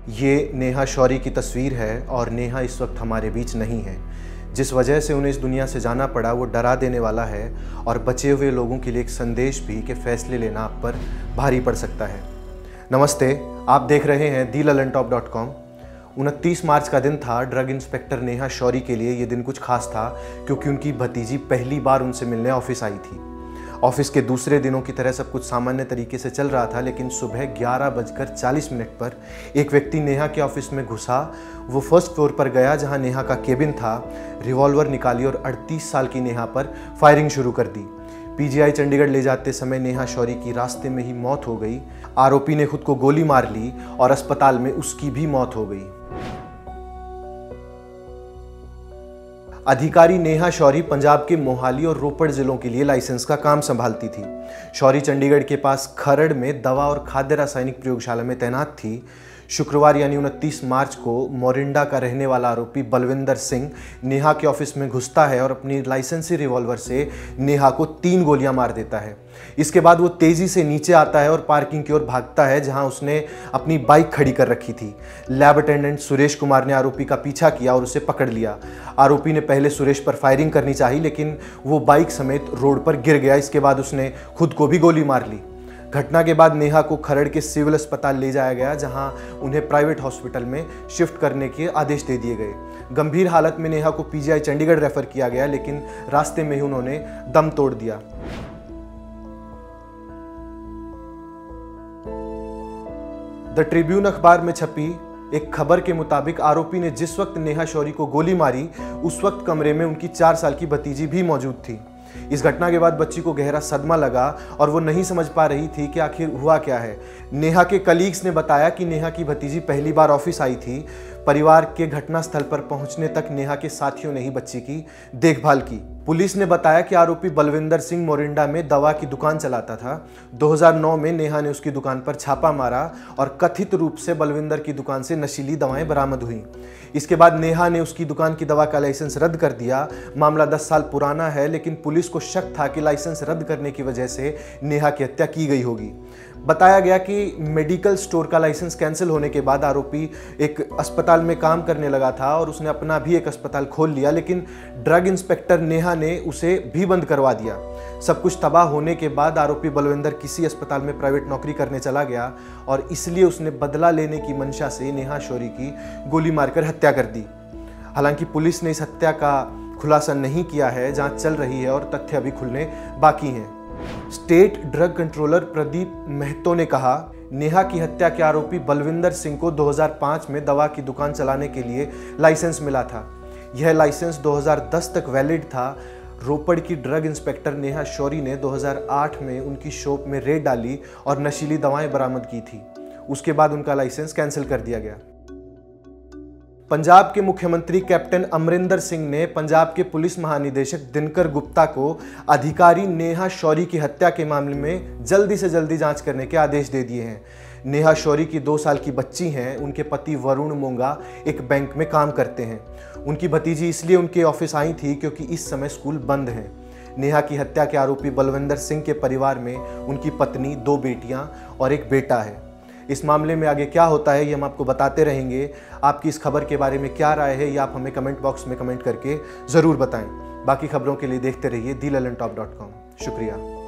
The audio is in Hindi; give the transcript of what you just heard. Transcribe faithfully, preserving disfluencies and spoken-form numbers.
ये नेहा शौरी की तस्वीर है और नेहा इस वक्त हमारे बीच नहीं है। जिस वजह से उन्हें इस दुनिया से जाना पड़ा वो डरा देने वाला है और बचे हुए लोगों के लिए एक संदेश भी कि फैसले लेना आप पर भारी पड़ सकता है। नमस्ते, आप देख रहे हैं the Lallantop dot com. उनतीस मार्च का दिन था। ड्रग इंस्पेक्टर नेहा शौरी के लिए ये दिन कुछ खास था क्योंकि उनकी भतीजी पहली बार उनसे मिलने ऑफिस आई थी। ऑफिस के दूसरे दिनों की तरह सब कुछ सामान्य तरीके से चल रहा था, लेकिन सुबह ग्यारह बजकर चालीस मिनट पर एक व्यक्ति नेहा के ऑफिस में घुसा। वो फर्स्ट फ्लोर पर गया जहां नेहा का केबिन था, रिवॉल्वर निकाली और अड़तीस साल की नेहा पर फायरिंग शुरू कर दी। पीजीआई चंडीगढ़ ले जाते समय नेहा शौरी की रास्ते में ही मौत हो गई। आरोपी ने खुद को गोली मार ली और अस्पताल में उसकी भी मौत हो गई। अधिकारी नेहा शौरी पंजाब के मोहाली और रोपड़ जिलों के लिए लाइसेंस का काम संभालती थी। शौरी चंडीगढ़ के पास खरड़ में दवा और खाद्य रासायनिक प्रयोगशाला में तैनात थी। शुक्रवार यानी उनतीस मार्च को मोरिंडा का रहने वाला आरोपी बलविंदर सिंह नेहा के ऑफिस में घुसता है और अपनी लाइसेंसी रिवॉल्वर से नेहा को तीन गोलियां मार देता है। इसके बाद वो तेजी से नीचे आता है और पार्किंग की ओर भागता है जहां उसने अपनी बाइक खड़ी कर रखी थी। लैब अटेंडेंट सुरेश कुमार ने आरोपी का पीछा किया और उसे पकड़ लिया। आरोपी ने पहले सुरेश पर फायरिंग करनी चाहिए, लेकिन वो बाइक समेत रोड पर गिर गया। इसके बाद उसने खुद को भी गोली मार ली। घटना के बाद नेहा को खरड़ के सिविल अस्पताल ले जाया गया जहां उन्हें प्राइवेट हॉस्पिटल में शिफ्ट करने के आदेश दे दिए गए। गंभीर हालत में नेहा को पीजीआई चंडीगढ़ रेफर किया गया, लेकिन रास्ते में ही उन्होंने दम तोड़ दिया। द ट्रिब्यून अखबार में छपी एक खबर के मुताबिक आरोपी ने जिस वक्त नेहा शौरी को गोली मारी उस वक्त कमरे में उनकी चार साल की भतीजी भी मौजूद थी। इस घटना के बाद बच्ची को गहरा सदमा लगा और वो नहीं समझ पा रही थी कि आखिर हुआ क्या है। नेहा के कलीग्स ने बताया कि नेहा की भतीजी पहली बार ऑफिस आई थी। परिवार के घटनास्थल पर पहुंचने तक नेहा के साथियों ने ही बच्ची की देखभाल की। पुलिस ने बताया कि आरोपी बलविंदर सिंह मोरिंडा में दवा की दुकान चलाता था। दो हज़ार नौ में नेहा ने उसकी दुकान पर छापा मारा और कथित रूप से बलविंदर की दुकान से नशीली दवाएं बरामद हुई। इसके बाद नेहा ने उसकी दुकान की दवा का लाइसेंस रद्द कर दिया। मामला दस साल पुराना है, लेकिन पुलिस को शक था कि लाइसेंस रद्द करने की वजह से नेहा की हत्या की गई होगी। बताया गया कि मेडिकल स्टोर का लाइसेंस कैंसिल होने के बाद आरोपी एक अस्पताल में काम करने लगा था और उसने अपना भी एक अस्पताल खोल लिया, लेकिन ड्रग इंस्पेक्टर नेहा ने उसे भी बंद करवा दिया। सब कुछ तबाह होने के बाद आरोपी बलविंदर किसी अस्पताल में प्राइवेट नौकरी करने चला गया और इसलिए उसने बदला लेने की मंशा से नेहा शौरी की गोली मारकर हत्या कर दी। हालांकि पुलिस ने इस हत्या का खुलासा नहीं किया है, जांच चल रही है और तथ्य अभी खुलने बाकी हैं। State drug controller Pradeep Mahato ने कहा, नेहा की हत्या के आरोपी बलविंदर सिंह को दो हज़ार पाँच में दवा की दुकान चलाने के लिए लाइसेंस मिला था। यह लाइसेंस दो हज़ार दस तक वैलिड था। रोपड़ की ड्रग इंस्पेक्टर नेहा शौरी ने दो हज़ार आठ में उनकी शॉप में रेड डाली और नशीली दवाएं बरामद की थी। उसके बाद उनका लाइसेंस कैंसिल कर दिया गया। पंजाब के मुख्यमंत्री कैप्टन अमरिंदर सिंह ने पंजाब के पुलिस महानिदेशक दिनकर गुप्ता को अधिकारी नेहा शौरी की हत्या के मामले में जल्दी से जल्दी जांच करने के आदेश दे दिए हैं। नेहा शौरी की दो साल की बच्ची हैं। उनके पति वरुण मोंगा एक बैंक में काम करते हैं। उनकी भतीजी इसलिए उनके ऑफिस आई थी क्योंकि इस समय स्कूल बंद हैं। नेहा की हत्या के आरोपी बलविंदर सिंह के परिवार में उनकी पत्नी, दो बेटियां और एक बेटा है। इस मामले में आगे क्या होता है ये हम आपको बताते रहेंगे। आपकी इस खबर के बारे में क्या राय है ये आप हमें कमेंट बॉक्स में कमेंट करके ज़रूर बताएं। बाकी खबरों के लिए देखते रहिए the Lallantop dot com. शुक्रिया।